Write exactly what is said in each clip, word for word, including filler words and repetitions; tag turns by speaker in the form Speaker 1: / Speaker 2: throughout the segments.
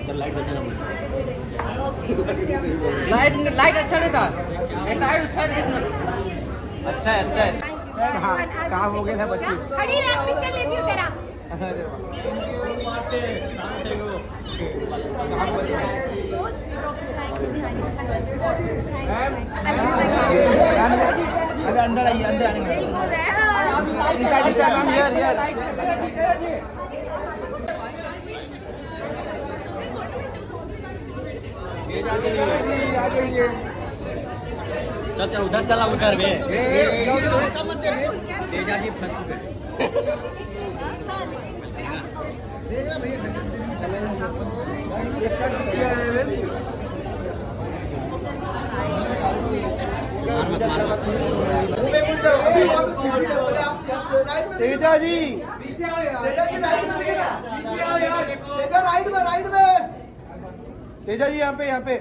Speaker 1: Light
Speaker 2: light light अच्छा नहीं था, साइड अच्छा नहीं।
Speaker 1: अच्छा है अच्छा है।
Speaker 3: हाँ काम हो गया था बच्ची।
Speaker 4: खड़ी रह, पिक्चर लेती हूँ तेरा।
Speaker 3: अरे अंदर आइए, अंदर आने
Speaker 1: चल चल उधर चला उधर में
Speaker 3: तेजा जी फंस गए।
Speaker 5: तेजा जी पीछे आओ यार, तेजा जी राइट में देखिए ना, पीछे आओ यार, तेजा राइट में, राइट में, तेजा जी यहाँ पे, यहाँ पे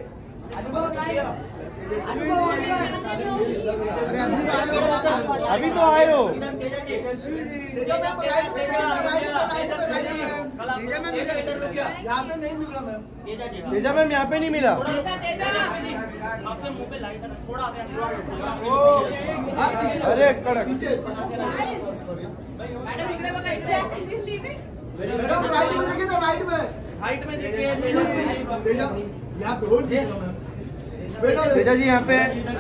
Speaker 5: अभी तो आए हो। यहाँ पे नहीं मिला मैम, तेजा मैम यहाँ पे नहीं मिला। अरे कड़क मैडम राइट में देखिए ना, राइट में, राइट में देखिए यहाँ पे होल्ड कीजिए मैम। तेजा जी यहाँ पे,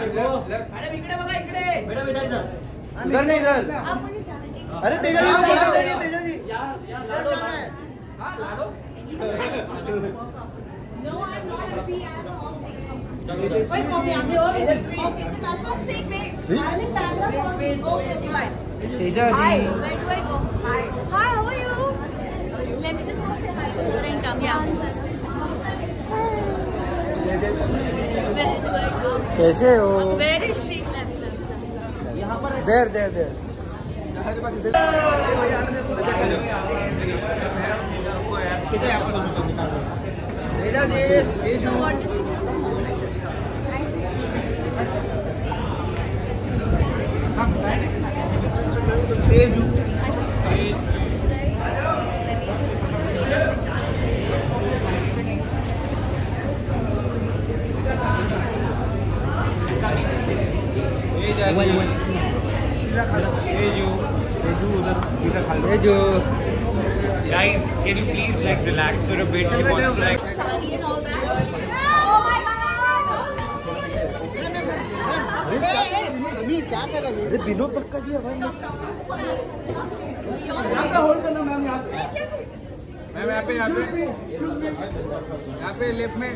Speaker 5: इधर नहीं इधर। अरे तेजा जी तेजा जी तेजा जी
Speaker 4: Hi, how are you? Let me just go say hi to her and come. Yeah. Where do I go?
Speaker 5: कैसे हो?
Speaker 4: Where is she left?
Speaker 5: यहाँ पर देर देर देर
Speaker 2: Teja ji
Speaker 4: So what did we do?
Speaker 5: Tezu
Speaker 6: Guys, can you please like relax for a bit? She wants to like.
Speaker 4: Charlie and all that. Oh my God!
Speaker 5: क्या कर रही है? विनोद धक्का दिया भाई। यहाँ पे होल्ड करना मैम, यहाँ पे
Speaker 3: मैम यहाँ पे यहाँ पे यहाँ पे लेफ्ट में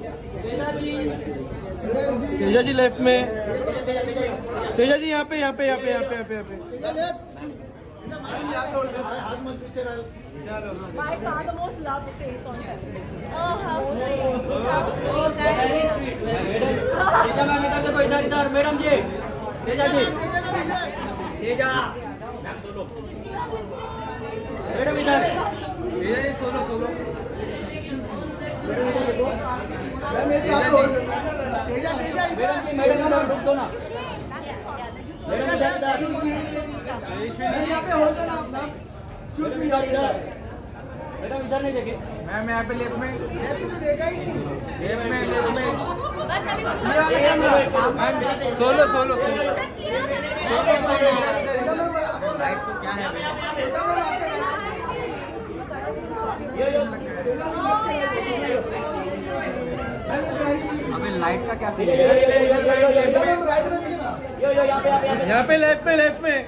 Speaker 5: तेजा जी लेफ्ट में, तेजा जी यहाँ पे यहाँ पे यहाँ पे यहाँ पे यहाँ पे यहाँ पे
Speaker 4: My father most loved the face on her. Oh, how sweet. How sweet.
Speaker 1: Teja ma'am इधर देखो, इधर इधर madam ji, Teja ji, Teja ma'am solo, madam इधर,
Speaker 3: Teja ji solo solo.
Speaker 5: Teja Teja
Speaker 1: madam ji madam इधर रुक दो ना, मैडम इधर इधर,
Speaker 5: यहाँ पे होल्ड करना मैम।
Speaker 1: मैडम इधर इधर, मैडम इधर नहीं देखे,
Speaker 3: मैम यहाँ पे लेफ्ट में,
Speaker 5: देखा ही नहीं।
Speaker 3: लेफ्ट में लेफ्ट में
Speaker 4: बस अभी
Speaker 3: ma'am solo solo solo.
Speaker 1: Light तो क्या है अबे लाइट का क्या सीन है?
Speaker 5: यहाँ पे लेफ्ट में, लेफ्ट में।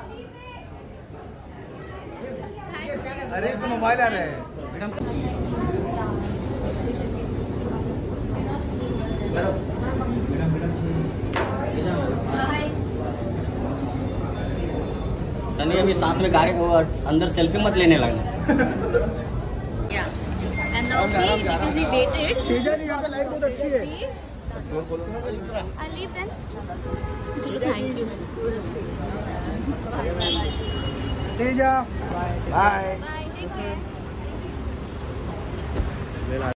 Speaker 3: अरे तो मोबाइल आ रहा है
Speaker 1: सनी अभी साथ में गाड़ी वो अंदर सेल्फी मत लेने लगा।
Speaker 4: Yeah. And now see, because we waited.
Speaker 5: Teja ji यहाँ पे लाइट बहुत अच्छी है।
Speaker 4: I'll leave then. Chalo, thank you.
Speaker 5: Teja bye.
Speaker 4: Bye. Take care.